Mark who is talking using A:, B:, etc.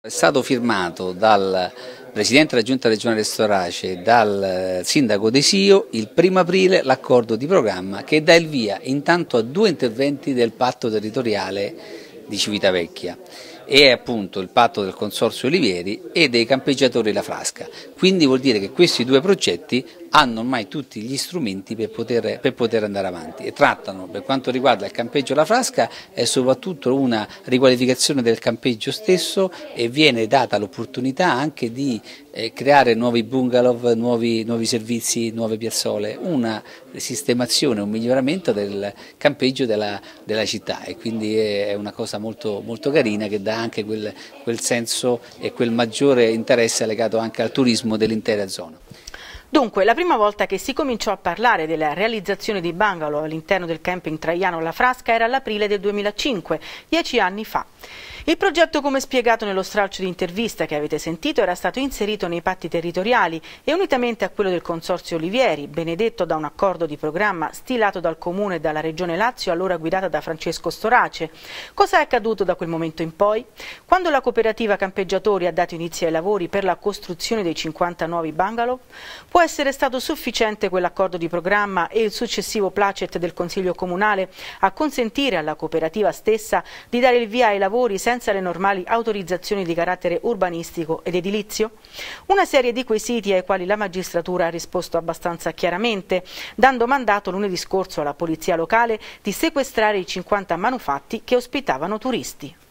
A: È stato firmato dal Presidente della Giunta regionale Storace e dal Sindaco De Sio il 1° aprile l'accordo di programma che dà il via intanto a 2 interventi del patto territoriale di Civitavecchia e appunto il patto del Consorzio Olivieri e dei campeggiatori La Frasca. Quindi vuol dire che questi 2 progetti hanno ormai tutti gli strumenti per poter andare avanti e trattano, per quanto riguarda il campeggio La Frasca, è soprattutto una riqualificazione del campeggio stesso e viene data l'opportunità anche di creare nuovi bungalow, nuovi servizi, nuove piazzole, una sistemazione, un miglioramento del campeggio della città e quindi è una cosa molto, molto carina che dà anche quel senso e quel maggiore interesse legato anche al turismo dell'intera zona.
B: Dunque, la prima volta che si cominciò a parlare della realizzazione di bungalow all'interno del camping Traiano La Frasca era all'aprile del 2005, 10 anni fa. Il progetto, come spiegato nello stralcio di intervista che avete sentito, era stato inserito nei patti territoriali e unitamente a quello del Consorzio Olivieri, benedetto da un accordo di programma stilato dal Comune e dalla Regione Lazio, allora guidata da Francesco Storace. Cosa è accaduto da quel momento in poi? Quando la cooperativa Campeggiatori ha dato inizio ai lavori per la costruzione dei 50 nuovi bungalow? Può essere stato sufficiente quell'accordo di programma e il successivo placet del Consiglio Comunale a consentire alla cooperativa stessa di dare il via ai lavori senza le normali autorizzazioni di carattere urbanistico ed edilizio? Una serie di quesiti ai quali la magistratura ha risposto abbastanza chiaramente, dando mandato lunedì scorso alla polizia locale di sequestrare i 50 manufatti che ospitavano turisti.